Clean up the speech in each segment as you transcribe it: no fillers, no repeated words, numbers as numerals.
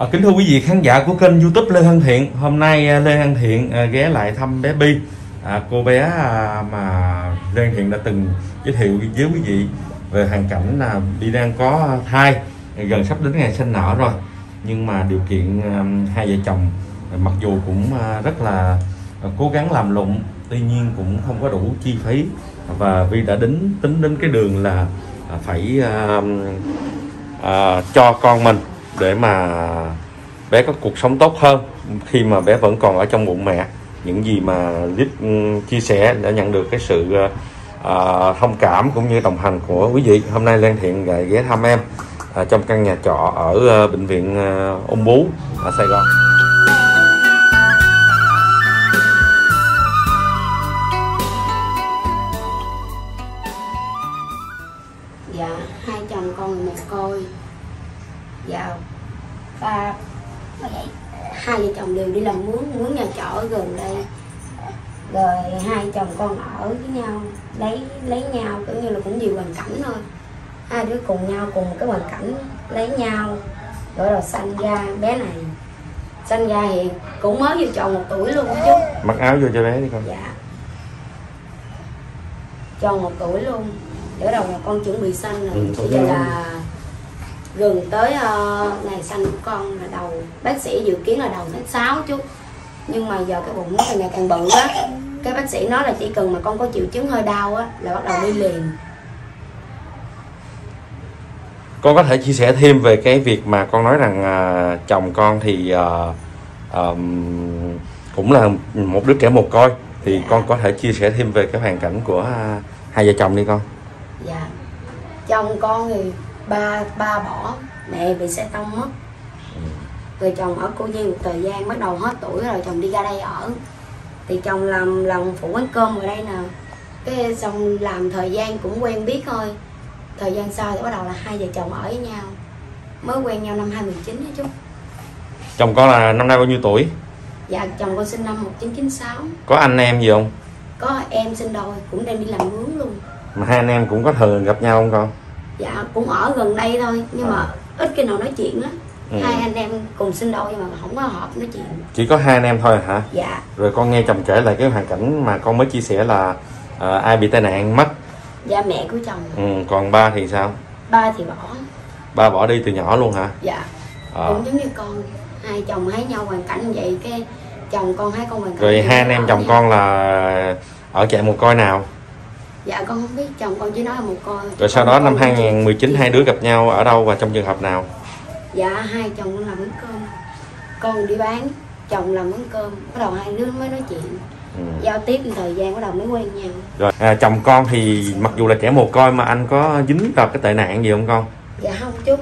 Kính thưa quý vị khán giả của kênh YouTube Lê Thân Thiện. Hôm nay Lê Thân Thiện ghé lại thăm bé Bi, cô bé mà Lê Thân Thiện đã từng giới thiệu với quý vị về hoàn cảnh là Bi đang có thai, gần sắp đến ngày sinh nở rồi. Nhưng mà điều kiện hai vợ chồng mặc dù cũng rất là cố gắng làm lụng, tuy nhiên cũng không có đủ chi phí, và Vi đã tính đến cái đường là phải cho con mình để mà bé có cuộc sống tốt hơn khi mà bé vẫn còn ở trong bụng mẹ. Những gì mà clip chia sẻ đã nhận được cái sự thông cảm cũng như đồng hành của quý vị. Hôm nay Lê Thiện ghé thăm em trong căn nhà trọ ở bệnh viện Ung Bướu ở Sài Gòn. Dạ, hai chồng con mẹ coi. Dạ, ba hai vợ chồng đều đi làm mướn nhà trọ ở gần đây. Rồi hai chồng con ở với nhau, lấy nhau, kiểu như là cũng nhiều hoàn cảnh thôi. Hai đứa cùng nhau, cùng cái hoàn cảnh lấy nhau. Rồi sanh ra bé này. Sanh ra thì cũng mới vô tròn 1 tuổi luôn chứ. Mặc áo vô cho bé đi con. Dạ. Tròn 1 tuổi luôn. Để đầu là con chuẩn bị sanh rồi. Bây giờ là gần tới ngày sanh của con là đầu, bác sĩ dự kiến là đầu tháng 6 chút. Nhưng mà giờ cái bụng nó càng ngày càng bự á. Cái bác sĩ nói là chỉ cần mà con có triệu chứng hơi đau á là bắt đầu đi liền. Con có thể chia sẻ thêm về cái việc mà con nói rằng chồng con thì cũng là một đứa trẻ mồ côi. Thì dạ, con có thể chia sẻ thêm về cái hoàn cảnh của hai vợ chồng đi con. Dạ, chồng con thì ba bỏ, mẹ bị xe tông mất. Rồi chồng ở Cô Nhi một thời gian, bắt đầu hết tuổi rồi chồng đi ra đây ở. Thì chồng làm phụ quán cơm ở đây nè. Cái xong làm thời gian cũng quen biết thôi. Thời gian sau thì bắt đầu là hai vợ chồng ở với nhau. Mới quen nhau năm 2019 đó chú. Chồng con là năm nay bao nhiêu tuổi? Dạ, chồng con sinh năm 1996. Có anh em gì không? Có em sinh đôi, cũng đang đi làm mướn luôn. Mà hai anh em cũng có thường gặp nhau không con? Dạ, cũng ở gần đây thôi. Nhưng mà ít khi nào nói chuyện lắm. Hai anh em cùng sinh đôi nhưng mà không có hợp nói chuyện. Chỉ có hai anh em thôi hả? Dạ. Rồi con nghe chồng kể lại cái hoàn cảnh mà con mới chia sẻ là ai bị tai nạn mất. Dạ, mẹ của chồng. Còn ba thì sao? Ba thì bỏ. Ba bỏ đi từ nhỏ luôn hả? Dạ. Cũng giống như con. Hai chồng thấy nhau hoàn cảnh vậy, cái chồng con thấy con hoàn cảnh. Rồi hai anh em chồng con là ở trại mồ côi nào? Dạ con không biết, chồng con chỉ nói là mồ côi. Rồi sau đó năm 2019 hai đứa gặp nhau ở đâu và trong trường hợp nào? Dạ, hai chồng con làm quán cơm, con đi bán, chồng làm quán cơm, bắt đầu hai đứa mới nói chuyện, giao tiếp một thời gian bắt đầu mới quen nhau. Rồi chồng con thì mặc dù là trẻ mồ côi mà anh có dính vào cái tệ nạn gì không con? Dạ không chút.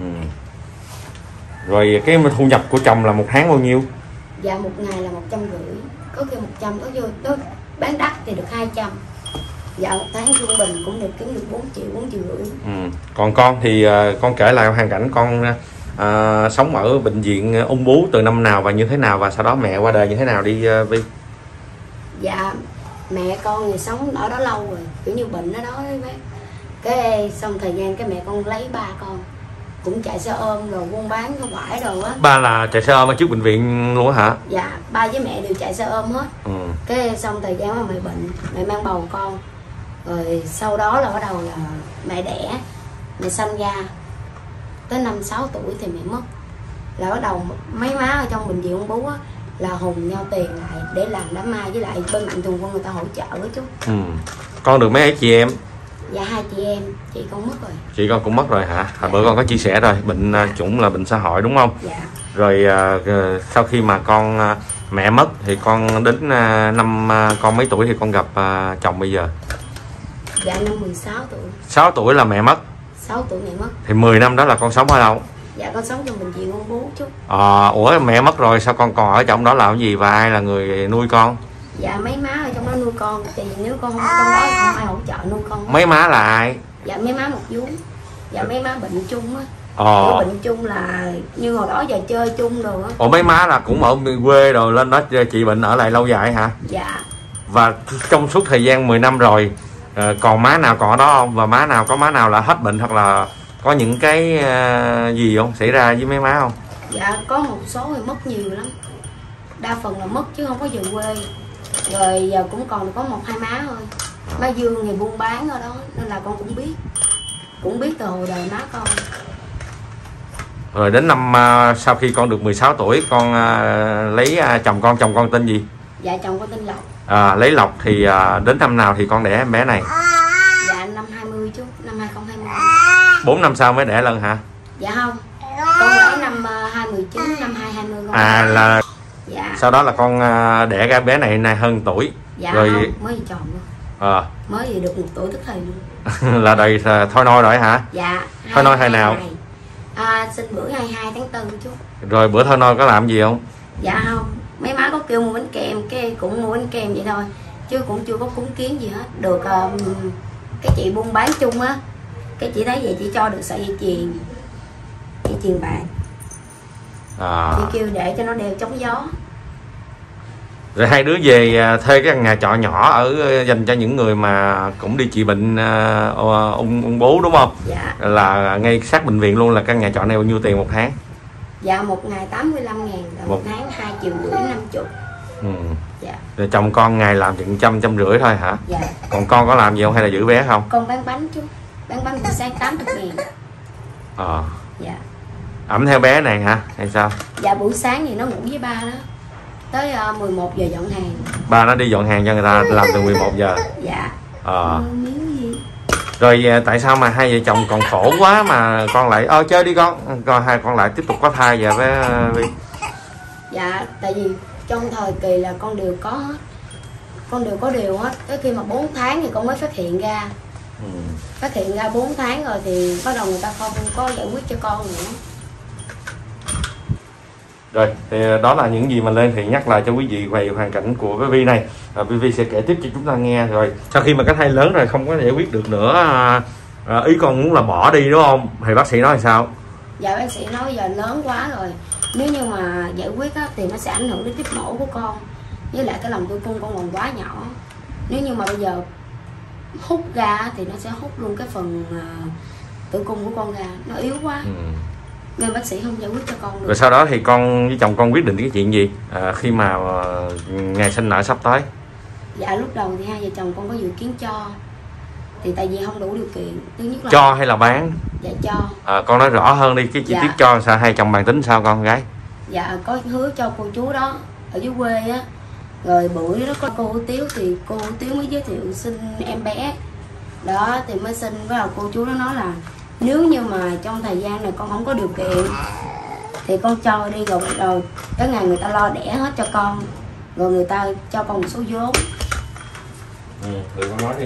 Rồi cái thu nhập của chồng là một tháng bao nhiêu? Dạ một ngày là 150, có khi 100, có vô đó bán đắt thì được 200. Dạ một tháng trung bình cũng được kiếm được 4 triệu rưỡi. Còn con thì con kể lại hoàn cảnh con sống ở bệnh viện Ung Bướu từ năm nào và như thế nào, và sau đó mẹ qua đời như thế nào đi Vi? Dạ mẹ con thì sống ở đó lâu rồi, kiểu như bệnh ở đó đấy bác. Cái xong thời gian cái mẹ con lấy ba con, cũng chạy xe ôm rồi buôn bán không phải rồi á. Ba là chạy xe ôm ở trước bệnh viện luôn hả? Dạ, ba với mẹ đều chạy xe ôm hết. Cái xong thời gian mà mẹ bệnh, mẹ mang bầu con. Rồi sau đó là bắt đầu là mẹ đẻ, mẹ sanh ra. Tới 5-6 tuổi thì mẹ mất. Là bắt đầu mấy má ở trong bệnh viện Ung Bướu á là hùng nhau tiền lại để làm đám ma, với lại bên Mạnh Thường Quân người ta hỗ trợ đó chú. Con được mấy chị em? Dạ 2 chị em, chị con mất rồi. Chị con cũng mất rồi hả? Hồi bữa con có chia sẻ rồi, bệnh chủng là bệnh xã hội đúng không? Dạ. Rồi sau khi mà con mẹ mất thì con đến năm con mấy tuổi thì con gặp chồng bây giờ? Dạ năm 16 tuổi. 6 tuổi là mẹ mất. 6 tuổi mẹ mất. Thì 10 năm đó là con sống ở đâu? Dạ con sống trong bệnh viện Ung Bướu chú. Ủa mẹ mất rồi sao con còn ở trong đó làm cái gì, và ai là người nuôi con? Dạ mấy má ở trong đó nuôi con, thì nếu con không ở trong đó thì không ai hỗ trợ nuôi con. Mấy má là ai? Dạ mấy má một vú. Dạ mấy má bệnh chung á. Bệnh chung là như hồi đó giờ chơi chung rồi á. Ủa mấy má là cũng ở quê rồi lên đó chị bệnh ở lại lâu dài hả? Dạ. Và trong suốt thời gian 10 năm rồi còn má nào còn ở đó không? Và có má nào là hết bệnh hoặc là có những cái gì không xảy ra với mấy má không? Dạ có một số thì mất nhiều lắm, đa phần là mất chứ không có về quê. Rồi giờ cũng còn có 1-2 má thôi. Má Dương thì buôn bán ở đó nên là con cũng biết từ hồi đời má con. Rồi đến năm sau khi con được 16 tuổi con lấy chồng con tên gì? Dạ chồng con tên Lộc. Lấy Lộc thì đến năm nào thì con đẻ em bé này? Dạ năm 20 chú, năm 2020. 4 năm sau mới đẻ lần hả? Dạ không, con đẻ năm 2019, năm 2020 con. Là dạ. Sau đó là con đẻ cái bé này hơn tuổi. Dạ rồi không, mới về tròn luôn. Mới về được 1 tuổi tức thì luôn. Là đời thôi nôi rồi hả? Dạ. Thôi nôi hồi nào? Sinh bữa 22 tháng 4 chú. Rồi bữa thôi nôi có làm gì không? Dạ không, mấy má có kêu mua bánh kem, cái cũng mua bánh kem vậy thôi, chứ cũng chưa có cúng kiến gì hết. Được cái chị buôn bán chung á, cái chị thấy vậy chị cho được sợi dây chuyền bạc. Chị kêu để cho nó đeo chống gió. Rồi hai đứa về thuê cái nhà trọ nhỏ ở dành cho những người mà cũng đi trị bệnh ung bướu đúng không? Dạ. Là ngay sát bệnh viện luôn. Là căn nhà trọ này bao nhiêu tiền một tháng? Dạ một ngày 85.000, rồi một tháng 2,5 triệu 50. Dạ. Rồi chồng con ngày làm chừng 150 thôi hả? Dạ. Còn con có làm gì không hay là giữ bé không? Con bán bánh chú, bán bánh buổi sáng 80.000. Dạ. Ẩm theo bé này hả hay sao? Dạ buổi sáng thì nó ngủ với ba đó, tới 11 giờ dọn hàng. Ba nó đi dọn hàng cho người ta làm từ 11 giờ. Dạ. Rồi tại sao mà hai vợ chồng còn khổ quá mà con lại chơi đi con hai con lại tiếp tục có thai vậy với Vi? Dạ tại vì trong thời kỳ là con đều có hết, con đều có điều hết. Tới khi mà 4 tháng thì con mới phát hiện ra. Phát hiện ra 4 tháng rồi thì bắt đầu người ta không có giải quyết cho con nữa. Rồi thì đó là những gì mà Lê Thiện nhắc lại cho quý vị về hoàn cảnh của bé Vi này. Vi sẽ kể tiếp cho chúng ta nghe. Rồi sau khi mà cái thai lớn rồi không có giải quyết được nữa, ý con muốn là bỏ đi đúng không? Thì bác sĩ nói là sao? Dạ bác sĩ nói giờ lớn quá rồi, nếu như mà giải quyết á, thì nó sẽ ảnh hưởng đến tiếp mổ của con, với lại cái lòng tử cung con còn quá nhỏ. Nếu như mà bây giờ hút ra thì nó sẽ hút luôn cái phần tử cung của con ra, nó yếu quá. Nên bác sĩ không giải quyết cho con được. Rồi sau đó thì con với chồng con quyết định cái chuyện gì khi mà ngày sinh nở sắp tới? Dạ lúc đầu thì hai vợ chồng con có dự kiến cho, thì tại vì không đủ điều kiện. Thứ nhất là cho hay là bán? Dạ cho. Con nói rõ hơn đi, cái chi tiết cho sao hai chồng bàn tính sao con gái? Dạ có hứa cho cô chú đó ở dưới quê á. Rồi bữa đó có cô Tiếu thì cô Tiếu mới giới thiệu xin em bé đó, thì mới xin. Bắt đầu cô chú đó nói là nếu như mà trong thời gian này con không có điều kiện thì con cho đi, rồi cái ngày người ta lo đẻ hết cho con, rồi người ta cho con một số vốn. Rồi con nói đi.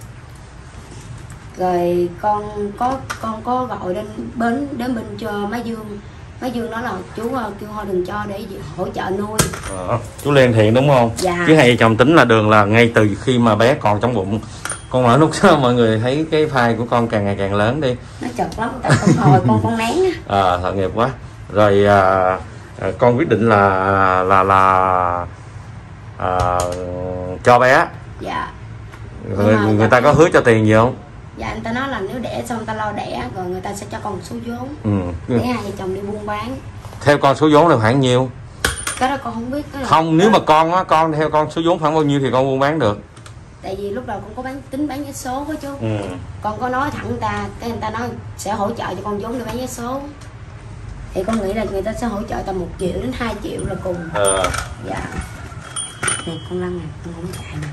Rồi con có gọi đến bên cho má Dương. Má Dương nói là chú kêu thôi đừng cho để hỗ trợ nuôi. Chú Lê Thiện đúng không? Dạ. Chứ hai vợ chồng tính là đường là ngay từ khi mà bé còn trong bụng. Con ở lúc sau mọi người thấy cái file của con càng ngày càng lớn đi. Nó chật lắm, tại con hồi con nén á. Tội nghiệp quá. Rồi con quyết định là cho bé. Dạ. Người ta có hứa cho tiền gì không? Dạ anh ta nói là nếu đẻ xong ta lo đẻ rồi người ta sẽ cho con một số vốn để hai vợ chồng đi buôn bán. Theo con số vốn là khoảng nhiêu? Cái đó con không biết. Không, nếu mà con theo con số vốn khoảng bao nhiêu thì con buôn bán được? Tại vì lúc đầu con có tính bán vé số với chú. Con có nói thẳng người ta, cái người ta nói sẽ hỗ trợ cho con vốn để bán vé số. Thì con nghĩ là người ta sẽ hỗ trợ tầm 1 triệu đến 2 triệu là cùng. Dạ. Này con Lân này, con không chạy nè.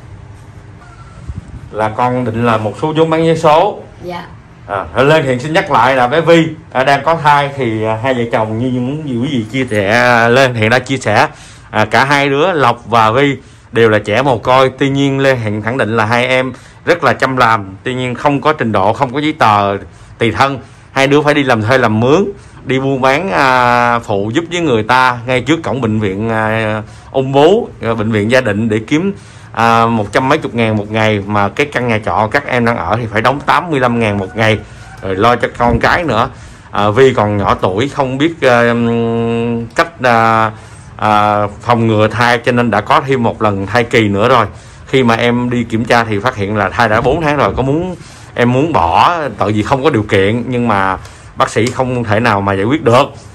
Là con định là một số vốn bán vé số. Dạ. Lê Thiện xin nhắc lại là bé Vi đang có thai thì hai vợ chồng như những gì quý vị chia sẻ, Lê Thiện đã chia sẻ, cả hai đứa Lộc và Vi đều là trẻ mồ côi. Tuy nhiên Lê Thiện khẳng định là hai em rất là chăm làm, tuy nhiên không có trình độ, không có giấy tờ tùy thân. Hai đứa phải đi làm thuê làm mướn, đi buôn bán phụ giúp với người ta ngay trước cổng bệnh viện ung bướu, bệnh viện Gia Định để kiếm 100 mấy chục ngàn một ngày. Mà cái căn nhà trọ các em đang ở thì phải đóng 85.000 một ngày, rồi lo cho con cái nữa. Vi còn nhỏ tuổi không biết cách phòng ngừa thai, cho nên đã có thêm một lần thai kỳ nữa rồi. Khi mà em đi kiểm tra thì phát hiện là thai đã 4 tháng rồi. Em muốn bỏ tại vì không có điều kiện, nhưng mà bác sĩ không thể nào mà giải quyết được.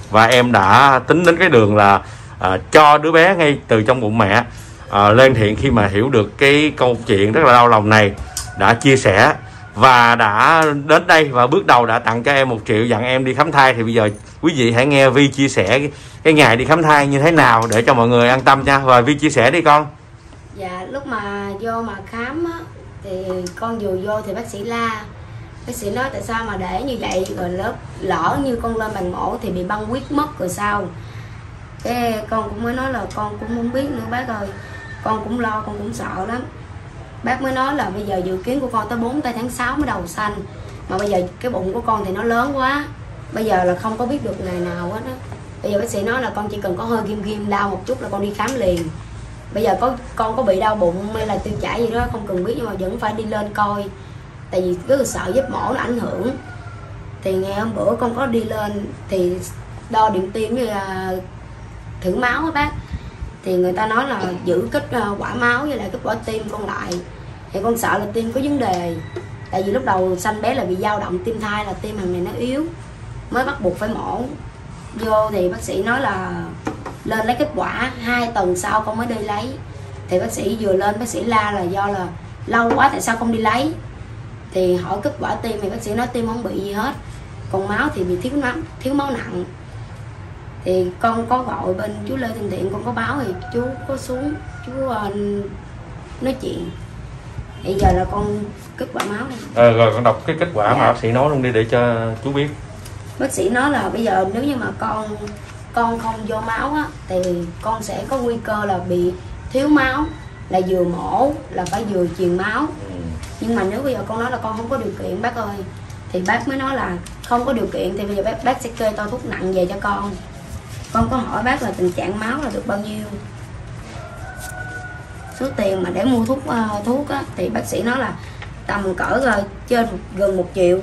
và em đã tính đến cái đường là cho đứa bé ngay từ trong bụng mẹ. Lê Văn Thiện khi mà hiểu được cái câu chuyện rất là đau lòng này đã chia sẻ và đã đến đây và bước đầu đã tặng cho em 1 triệu, dặn em đi khám thai. Thì bây giờ quý vị hãy nghe Vi chia sẻ cái ngày đi khám thai như thế nào để cho mọi người an tâm nha. Và Vi chia sẻ đi con. Dạ, lúc mà vô mà khám á, thì con vừa vô thì bác sĩ la. Bác sĩ nói tại sao mà để như vậy, rồi lỡ như con lên bàn mổ thì bị băng huyết mất rồi sao. Cái con cũng mới nói là con cũng không biết nữa bác ơi, con cũng lo, con cũng sợ lắm. Bác mới nói là bây giờ dự kiến của con tới 4 tháng 6 mới đầu sanh, mà bây giờ cái bụng của con thì nó lớn quá, bây giờ là không có biết được ngày nào hết á. Bây giờ bác sĩ nói là con chỉ cần có hơi ghim đau một chút là con đi khám liền. Bây giờ con có bị đau bụng hay là tiêu chảy gì đó không cần biết, nhưng mà vẫn phải đi lên coi, tại vì rất là sợ giấc mổ nó ảnh hưởng. Thì ngày hôm bữa con có đi lên thì đo điện tim với là thử máu á bác, thì người ta nói là giữ kết quả máu với lại kết quả tim con lại. Thì con sợ là tim có vấn đề, tại vì lúc đầu sanh bé là bị dao động tim thai, là tim hàng này nó yếu, mới bắt buộc phải mổ. Vô thì bác sĩ nói là lên lấy kết quả 2 tuần sau con mới đi lấy. Thì bác sĩ vừa lên bác sĩ la là do là lâu quá tại sao không đi lấy. Thì hỏi kết quả tim thì bác sĩ nói tim không bị gì hết, còn máu thì bị thiếu máu nặng. Thì con có gọi bên chú Lê Thanh Thiện, con có báo thì chú có xuống chú nói chuyện. Bây giờ là con kết quả máu này. Rồi con đọc cái kết quả mà bác sĩ nói luôn đi để cho chú biết. Bác sĩ nói là bây giờ nếu như mà con không vô máu á, thì con sẽ có nguy cơ là bị thiếu máu, là vừa mổ là phải vừa truyền máu. Nhưng mà nếu bây giờ con nói là con không có điều kiện bác ơi, thì bác mới nói là không có điều kiện thì bây giờ bác sẽ kê to thuốc nặng về cho con. Con có hỏi bác là tình trạng máu là được bao nhiêu, số tiền mà để mua thuốc á, thì bác sĩ nói là tầm cỡ rồi trên gần 1 triệu,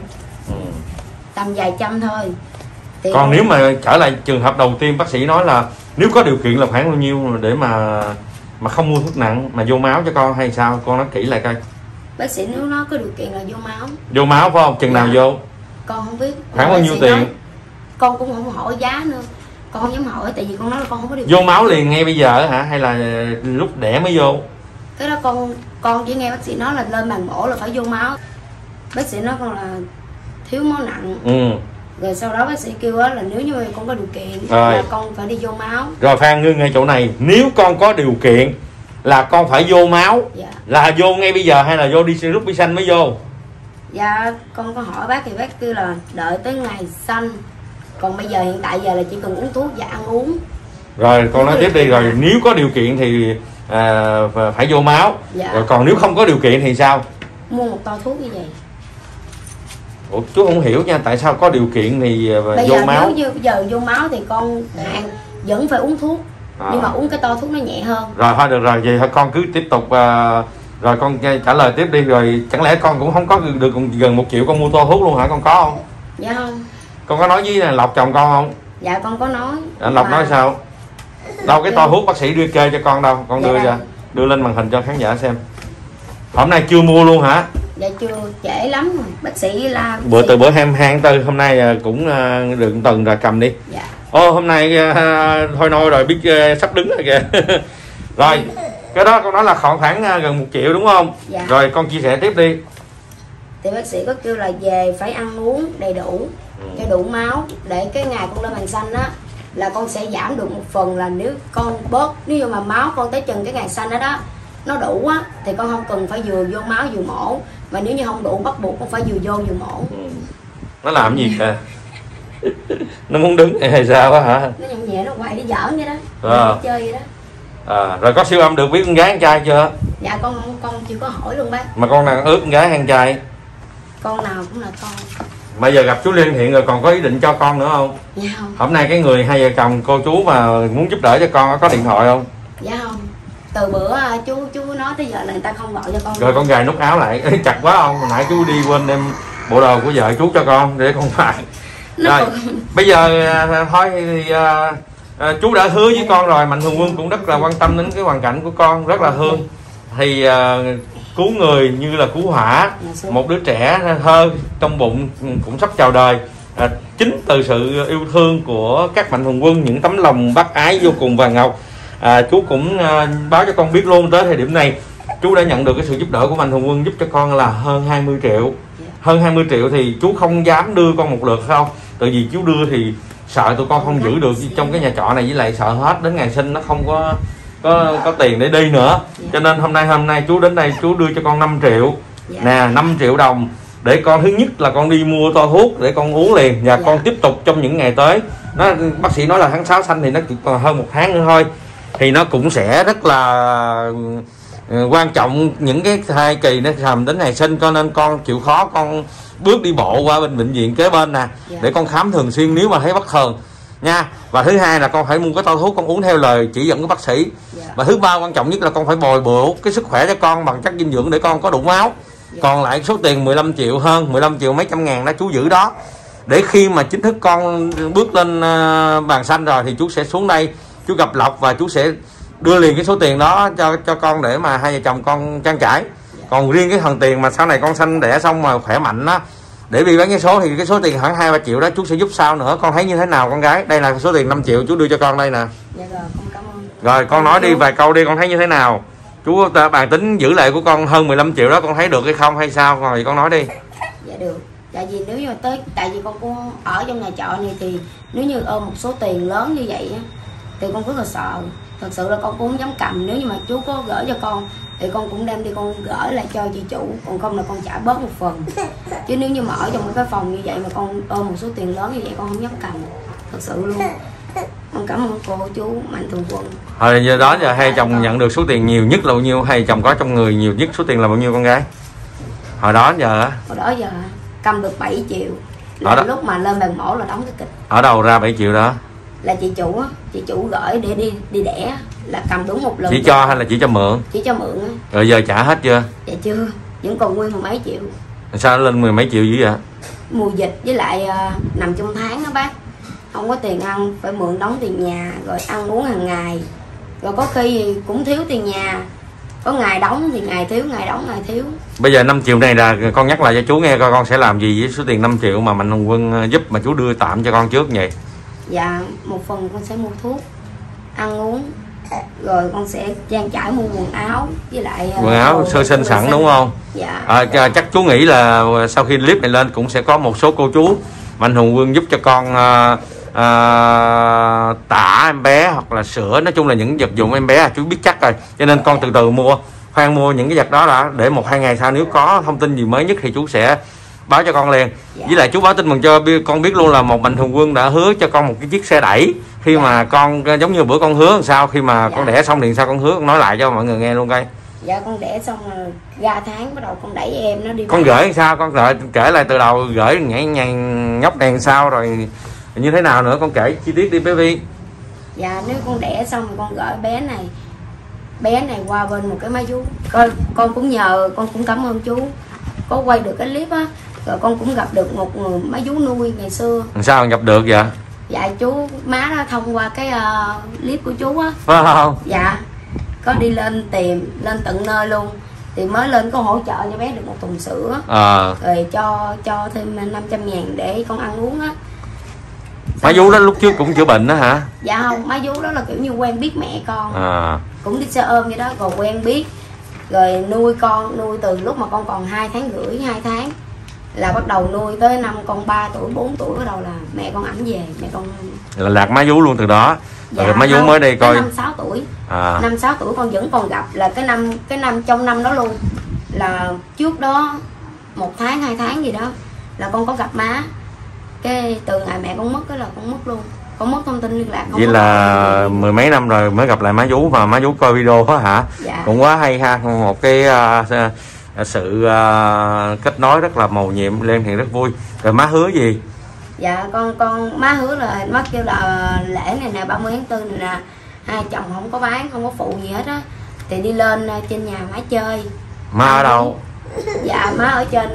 tầm vài trăm thôi. Thì còn nếu mà trở lại trường hợp đầu tiên, bác sĩ nói là nếu có điều kiện là khoảng bao nhiêu để mà không mua thuốc nặng mà vô máu cho con hay sao? Con nói kỹ lại coi. Bác sĩ nếu nó có điều kiện là vô máu. Vô máu phải không? Chừng nào vô? Con không biết. Khoảng bao nhiêu tiền? Nói, con cũng không hỏi giá nữa, con không dám hỏi, tại vì con nói là con không có điều kiện. Vô máu liền ngay bây giờ hả? Hay là lúc đẻ mới vô? Cái đó con chỉ nghe bác sĩ nói là lên bàn mổ là phải vô máu. Bác sĩ nói con là thiếu máu nặng. Rồi sau đó bác sĩ kêu là nếu như con có điều kiện là con phải đi vô máu. Rồi Phan ngưng ngay chỗ này, nếu con có điều kiện là con phải vô máu. Dạ. Là vô ngay bây giờ hay là vô đi lúc đi sanh mới vô? Dạ con có hỏi bác thì bác kêu là đợi tới ngày sanh, còn bây giờ hiện tại giờ là chỉ cần uống thuốc và ăn uống. Rồi con nói tiếp đi. Rồi nếu có điều kiện thì phải vô máu. Dạ. Rồi còn nếu không có điều kiện thì sao? Mua một to thuốc như vậy. Ủa, chú không hiểu nha, tại sao có điều kiện thì bây vô giờ máu? Nếu như bây giờ vô máu thì con vẫn phải uống thuốc, nhưng mà uống cái to thuốc nó nhẹ hơn. Rồi thôi được rồi, vậy thôi con cứ tiếp tục. Rồi con trả lời tiếp đi. Rồi chẳng lẽ con cũng không có được gần 1 triệu con mua to thuốc luôn hả? Con có không? Dạ không. Con có nói với Lộc chồng con không? Dạ con có nói. Anh Lộc nói sao? Đâu cái to thuốc bác sĩ đưa kê cho con đâu? Con đưa ra, đưa lên màn hình cho khán giả xem. Hôm nay chưa mua luôn hả? Dạ chưa, trễ lắm rồi. Bác sĩ la. Từ bữa 22/4 hôm nay cũng được tuần rồi, cầm đi. Dạ. Hôm nay thôi nôi rồi, biết sắp đứng rồi kìa. Rồi cái đó con nói là khoảng gần 1 triệu đúng không? Dạ. Rồi con chia sẻ tiếp đi. Thì bác sĩ có kêu là về phải ăn uống đầy đủ cho đủ máu, để cái ngày con lên bàn xanh á là con sẽ giảm được một phần, là nếu con bớt, nếu như mà máu con tới chừng cái ngày xanh đó nó đủ á thì con không cần phải vừa vô máu vừa mổ, mà nếu như không đủ bắt buộc con phải vừa vô vừa mổ. Nó làm gì kìa? Nó muốn đứng hay sao á hả? Nó nhẹ nhẹ, nó quậy, nó giỡn vậy đó. Chơi vậy đó. Rồi có siêu âm được biết con gái con trai chưa? Dạ con chưa có hỏi luôn bác. Mà con nào ước con gái hay con trai? Con nào cũng là con. Mà giờ gặp chú Lê Văn Thiện rồi còn có ý định cho con nữa không? Dạ không. Hôm nay cái người hai vợ chồng cô chú mà muốn giúp đỡ cho con có điện thoại không? Dạ không. Từ bữa chú nói tới giờ là người ta không gọi cho con. Rồi con gài nút áo lại chặt quá không? Hồi nãy chú đi quên đem bộ đồ của vợ chú cho con để con phải. Rồi bây giờ thôi thì chú đã hứa với con rồi. Mạnh Thường Quân cũng rất là quan tâm đến cái hoàn cảnh của con, rất là thương. Thì cứu người như là cứu hỏa. Một đứa trẻ thơ trong bụng cũng sắp chào đời chính từ sự yêu thương của các mạnh thường quân, những tấm lòng bác ái vô cùng vàng ngọc. Chú cũng báo cho con biết luôn, tới thời điểm này chú đã nhận được cái sự giúp đỡ của mạnh thường quân giúp cho con là hơn 20 triệu. Hơn 20 triệu thì chú không dám đưa con một lượt không, tại vì chú đưa thì sợ tụi con không giữ được trong cái nhà trọ này, với lại sợ hết đến ngày sinh nó không có tiền để đi nữa. Cho nên hôm nay chú đến đây chú đưa cho con 5 triệu nè, 5 triệu đồng để con, thứ nhất là con đi mua toa thuốc để con uống liền, và con tiếp tục trong những ngày tới. Bác sĩ nói là tháng 6 sanh thì nó chỉ còn hơn 1 tháng nữa thôi, thì nó cũng sẽ rất là quan trọng những cái thai kỳ nó làm đến ngày sinh, cho nên con chịu khó con bước đi bộ qua bệnh viện kế bên nè để con khám thường xuyên nếu mà thấy bất thường nha. Và thứ hai là con phải mua cái toa thuốc con uống theo lời chỉ dẫn của bác sĩ. Và thứ ba quan trọng nhất là con phải bồi bổ cái sức khỏe cho con bằng chất dinh dưỡng để con có đủ máu. Còn lại số tiền 15 triệu, hơn 15 triệu mấy trăm ngàn đó chú giữ đó, để khi mà chính thức con bước lên bàn xanh rồi thì chú sẽ xuống đây chú gặp Lộc và chú sẽ đưa liền cái số tiền đó cho con để mà hai vợ chồng con trang trải. Còn riêng cái phần tiền mà sau này con sanh đẻ xong mà khỏe mạnh á, để đi bán vé số thì cái số tiền khoảng 2-3 triệu đó chú sẽ giúp sau nữa. Con thấy như thế nào con gái? Đây là số tiền 5 triệu chú đưa cho con đây nè. Dạ rồi, con cảm ơn. Rồi con nói đi vài câu đi, con thấy như thế nào? Chú bàn tính giữ lại của con hơn 15 triệu đó con thấy được hay không hay sao? Rồi con nói đi. Dạ được. Tại vì nếu như tới, tại vì con cũng ở trong nhà trọ này thì nếu như ôm một số tiền lớn như vậy á thì con rất là sợ. Thật sự là con cũng không dám cầm, nếu như mà chú có gửi cho con thì con cũng đem đi con gửi lại cho chị chủ, còn không là con trả bớt một phần. Chứ nếu như mà ở trong một cái phòng như vậy mà con ôm một số tiền lớn như vậy con không dám cầm, thật sự luôn. Con cảm ơn cô chú mạnh thường quân. Hồi giờ đó giờ hai chồng nhận được số tiền nhiều nhất là bao nhiêu? Hai chồng có trong người nhiều nhất số tiền là bao nhiêu con gái? Hồi đó giờ cầm được 7 triệu là lúc mà lên bàn mổ là đóng cái kịch. Ở đâu ra 7 triệu đó? Là chị chủ gửi để đi đẻ, là cầm đúng một lần. Chị cho hay là chị cho mượn? Chị cho mượn á. Rồi giờ trả hết chưa? Dạ chưa, vẫn còn nguyên 10 mấy triệu. Sao nó lên 10 mấy triệu dữ vậy? Mùa dịch với lại nằm trong tháng đó bác, không có tiền ăn, phải mượn đóng tiền nhà, rồi ăn uống hàng ngày, rồi có khi cũng thiếu tiền nhà, có ngày đóng thì ngày thiếu, ngày đóng ngày thiếu. Bây giờ 5 triệu này là con nhắc lại cho chú nghe coi con sẽ làm gì với số tiền 5 triệu mà mạnh thường quân giúp mà chú đưa tạm cho con trước vậy. Dạ, một phần con sẽ mua thuốc, ăn uống, rồi con sẽ trang trải mua quần áo với lại quần áo sơ sinh sẵn đúng không? Dạ. Chắc chú nghĩ là sau khi clip này lên cũng sẽ có một số cô chú mạnh thường quân giúp cho con tã em bé hoặc là sữa, nói chung là những vật dụng em bé chú biết chắc rồi, cho nên con từ từ mua, khoan mua những cái vật đó đã, để 1-2 ngày sau nếu có thông tin gì mới nhất thì chú sẽ báo cho con liền. Với lại chú báo tin mừng cho con biết luôn là một mạnh thường quân đã hứa cho con một cái chiếc xe đẩy khi mà con, giống như bữa con hứa làm sao khi mà con đẻ xong thì sao con hứa, con nói lại cho mọi người nghe luôn coi. Dạ con đẻ xong rồi ra tháng bắt đầu con đẩy em nó đi. Con gửi sao, con kể lại từ đầu, gửi nhảy nhàng nhóc đèn sao rồi như thế nào nữa, con kể chi tiết đi bé Vi. Dạ nếu con đẻ xong rồi con gửi bé này qua bên một cái máy vú, con cũng nhờ, con cũng cảm ơn chú có quay được cái clip á, rồi con cũng gặp được một người máy vú nuôi ngày xưa. Sao gặp được vậy? Dạ chú má đó thông qua cái clip của chú á, phải không? Dạ có đi lên tìm lên tận nơi luôn, thì mới lên có hỗ trợ cho bé được một thùng sữa, rồi cho thêm 500.000 để con ăn uống á. Má vú đó lúc trước cũng chữa bệnh đó hả? Dạ không, má vú đó là kiểu như quen biết mẹ con, cũng đi xe ôm vậy đó, rồi quen biết rồi nuôi con, nuôi từ lúc mà con còn 2 tháng rưỡi, 2 tháng là bắt đầu nuôi tới năm con 3 tuổi 4 tuổi bắt đầu là mẹ con ảnh về, mẹ con là lạc má vú luôn từ đó. Dạ, rồi má vú mới đây coi 5-6 tuổi. 5-6 tuổi con vẫn còn gặp, là cái năm trong năm đó luôn, là trước đó 1 tháng 2 tháng gì đó là con có gặp má, cái từ ngày mẹ con mất cái là con mất luôn, con mất thông tin liên lạc. Vậy là 10 mấy năm rồi mới gặp lại má vú, mà má vú coi video đó hả? Dạ. Cũng quá hay ha, một cái sự kết nối rất là mầu nhiệm lên thì rất vui. Rồi má hứa gì? Dạ con má hứa là má kêu là lễ này nè, 30 tháng 4 này nè, hai chồng không có bán, không có phụ gì hết á, thì đi lên trên nhà má chơi. Má ở đâu? Dạ má ở trên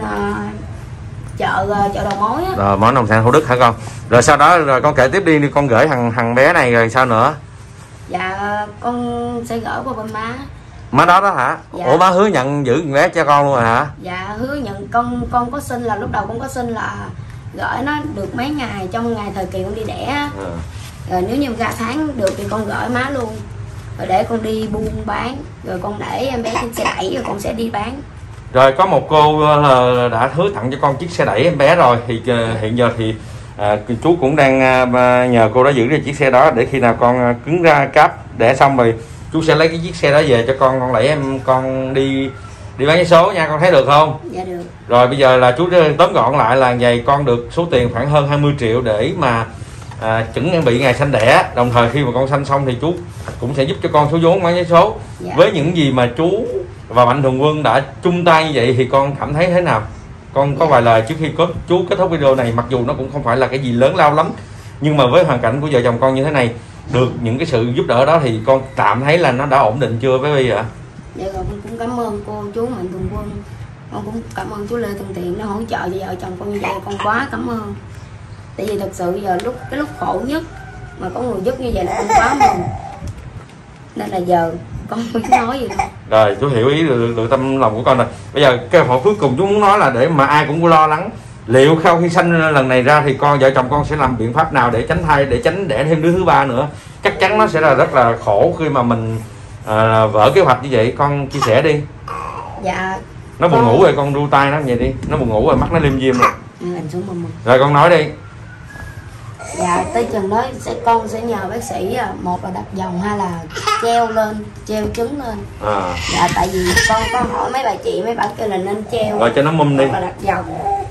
chợ Đầu Mối á. Rồi món nông sản Thủ Đức hả con? Rồi sau đó rồi con kể tiếp đi, con gửi thằng bé này rồi sao nữa? Dạ con sẽ gửi qua bên má. Má đó hả? Dạ. Ủa má hứa nhận giữ con bé cho con luôn rồi hả? Dạ hứa nhận, con có xin là lúc đầu con có xin là gửi nó được mấy ngày trong ngày thời kỳ con đi đẻ. Rồi nếu như ra tháng được thì con gửi má luôn, rồi để con đi buôn bán, rồi con để em bé trên xe đẩy rồi con sẽ đi bán. Rồi có một cô đã hứa tặng cho con chiếc xe đẩy em bé rồi, thì hiện giờ thì chú cũng đang nhờ cô đó giữ được chiếc xe đó, để khi nào con cứng ra cáp đẻ xong rồi chú sẽ lấy cái chiếc xe đó về cho con đẩy con đi bán vé số nha, con thấy được không? Dạ được. Rồi bây giờ là chú tóm gọn lại là vậy, con được số tiền khoảng hơn 20 triệu để mà chuẩn bị ngày sanh đẻ, đồng thời khi mà con sanh xong thì chú cũng sẽ giúp cho con số vốn bán vé số. Dạ. Với những gì mà chú và Mạnh Thường Quân đã chung tay như vậy thì con cảm thấy thế nào? Con có vài lời trước khi chú kết thúc video này, mặc dù nó cũng không phải là cái gì lớn lao lắm, nhưng mà với hoàn cảnh của vợ chồng con như thế này, được những cái sự giúp đỡ đó thì con tạm thấy là nó đã ổn định chưa với bây giờ? Dạ rồi, con cũng cảm ơn cô chú Mạnh Thường Quân, con cũng cảm ơn chú Lê Tùng Thiện đã hỗ trợ cho vợ chồng con như vậy, con quá cảm ơn. Tại vì thật sự giờ cái lúc khổ nhất mà có người giúp như vậy là con quá mừng, nên là giờ con không biết nói gì đâu. Rồi chú hiểu ý được tâm lòng của con rồi. Bây giờ cái hỏi cuối cùng chú muốn nói là để mà ai cũng lo lắng, liệu sau khi sanh lần này ra thì vợ chồng con sẽ làm biện pháp nào để tránh thai, để tránh đẻ thêm đứa thứ ba nữa? Chắc chắn nó sẽ là rất là khổ khi mà mình vỡ kế hoạch như vậy, con chia sẻ đi. Dạ nó buồn ngủ rồi, con ru tay nó vậy đi, nó buồn ngủ rồi, mắt nó liêm diêm rồi. Rồi con nói đi. Dạ tới chừng đó con sẽ nhờ bác sĩ một là đặt vòng, hai là treo trứng lên. Dạ tại vì con hỏi mấy bà chị, mấy bà kêu là nên treo rồi cho nó mum đi, hoặc là đặt vòng.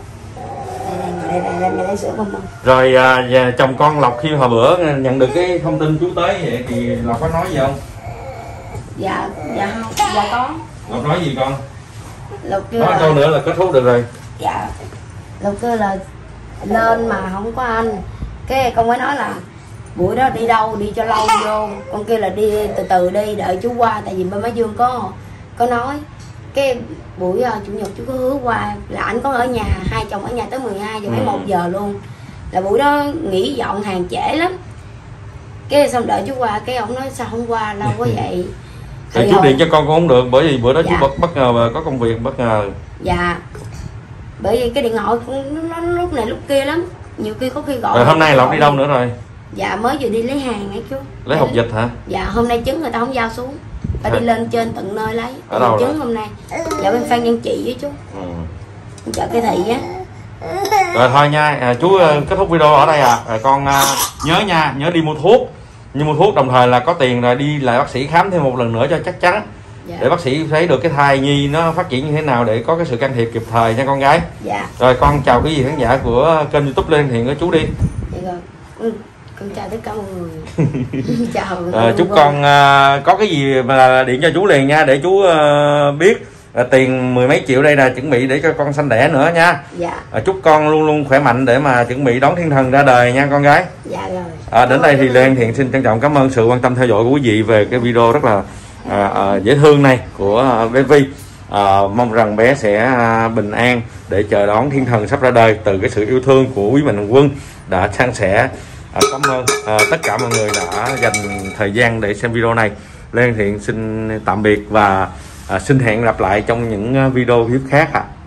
Đây sữa mum. Rồi chồng con Lộc khi hồi bữa nhận được cái thông tin chú tới vậy thì Lộc có nói gì không? Dạ không, dạ có. Lộc nói gì con? Lộc kêu nói câu nữa là kết thúc được rồi. Dạ Lộc kêu là lên mà không có anh, cái con mới nói là buổi đó đi đâu đi cho lâu vô, con kêu là đi từ từ đi đợi chú qua, tại vì bên Má Dương có nói. Cái buổi chủ nhật chú có hứa qua là anh có ở nhà, hai chồng ở nhà tới 12 giờ mấy 1 giờ luôn, là buổi đó nghỉ dọn hàng trễ lắm. Cái xong đợi chú qua, cái ông nói sao không qua lâu quá vậy. Thì chú điện cho con cũng không được, bởi vì bữa đó chú bất ngờ mà có công việc bất ngờ. Dạ bởi vì cái điện thoại nó lúc này lúc kia lắm, nhiều khi có khi gọi. Rồi hôm nay Lộc đi đâu nữa rồi? Dạ mới vừa đi lấy hàng ấy chú. Lấy hộp dịch hả? Dạ hôm nay trứng người ta không giao xuống, phải đi lên trên tận nơi lấy. Ở đâu trứng hôm nay? Dạ bên Phan Văn Trị với chú. Chợ Cây Thị á. Rồi thôi nha, chú kết thúc video ở đây rồi con nhớ nha, nhớ đi mua thuốc. Nhưng mua thuốc đồng thời là có tiền rồi đi lại bác sĩ khám thêm một lần nữa cho chắc chắn. Dạ. Để bác sĩ thấy được cái thai nhi nó phát triển như thế nào để có cái sự can thiệp kịp thời nha con gái. Dạ. Rồi con chào quý vị khán giả của kênh YouTube Lê Văn Thiện của chú đi. Dạ rồi. Con chào tất cả mọi người. Chào. Chúc con có cái gì mà điện cho chú liền nha, để chú biết tiền 10 mấy triệu đây là chuẩn bị để cho con sanh đẻ nữa nha. Dạ. Chúc con luôn luôn khỏe mạnh để mà chuẩn bị đón thiên thần ra đời nha con gái. Dạ rồi. Đến đây thì Lê Văn Thiện xin trân trọng cảm ơn sự quan tâm theo dõi của quý vị về cái video rất là dễ thương này của bé Vi. Mong rằng bé sẽ bình an để chờ đón thiên thần sắp ra đời từ cái sự yêu thương của quý Mạnh Thường Quân đã san sẻ. Cảm ơn tất cả mọi người đã dành thời gian để xem video này. Lê Văn Thiện xin tạm biệt và xin hẹn gặp lại trong những video clip khác